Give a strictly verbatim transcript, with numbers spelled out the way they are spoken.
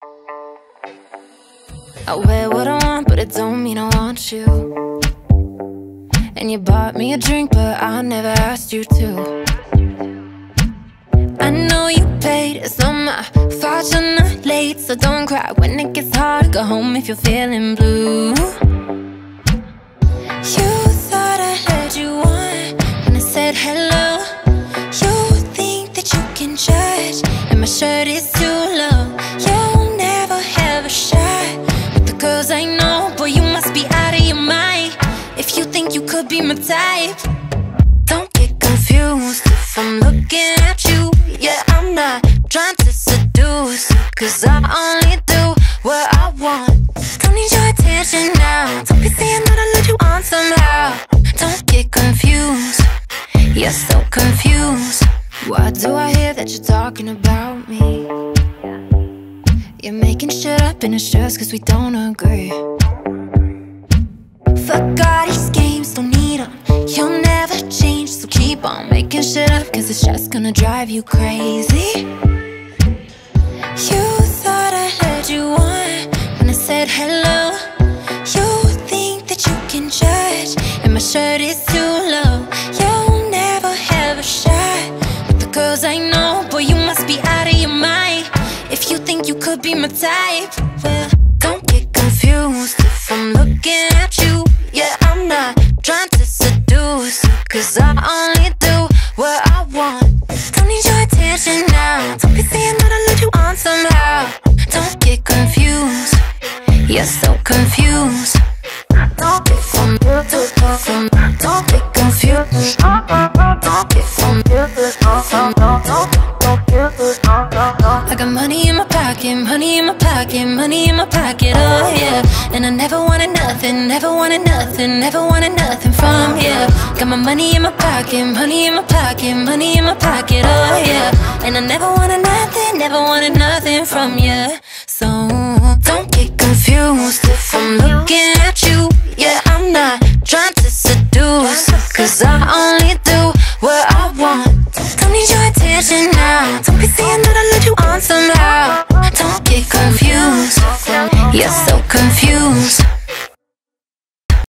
I wear what I want, but it don't mean I want you. And you bought me a drink, but I never asked you to. I know you paid, it's on my fault you're not late. So don't cry when it gets hard, go home if you're feeling blue. You thought I heard you on when I said hello. You think that you can judge, and my shirt is too low. You'll never have a shot with the girls I know. Boy, you must be out of your mind if you think you could be my type. Don't get confused if I'm looking at you. Yeah, I'm not trying to seduce you, cause I only do what I want. Don't need your attention now. Don't be saying that I let you on somehow. Don't get confused, you're so confused. Why do I hear that you're talking about me? You're making shit up and it's just cause we don't agree. Fuck all these games, don't need them. You'll never change, so keep on making shit up, cause it's just gonna drive you crazy. You thought I heard you on when I said hello. You think that you can judge, and my shirt is too low. You'll never have a shot with the girls I know. Boy, you must be out of your mind if you think you could be my type. Well, don't get confused if I'm looking at you. Yeah, I'm not trying to seduce you, cause I only do what I want. Don't need your attention now. Don't be saying that I let you on somehow. Don't get confused, you're so confused. Don't get from you to from. Don't get confused. Don't get from you to from. Don't get confused. I got money in my pocket, money in my pocket, money in my pocket, oh yeah. And I never wanted nothing, never wanted nothing, never wanted nothing from you. Got my money in my pocket, money in my pocket, money in my pocket, oh yeah. And I never wanted nothing, never wanted nothing from you. So don't get confused if I'm looking at you. Yeah, I'm not trying to seduce you, cause I only do what I want. Don't need your attention now. Don't be saying that I let you on somehow. Don't get confused, you're so confused.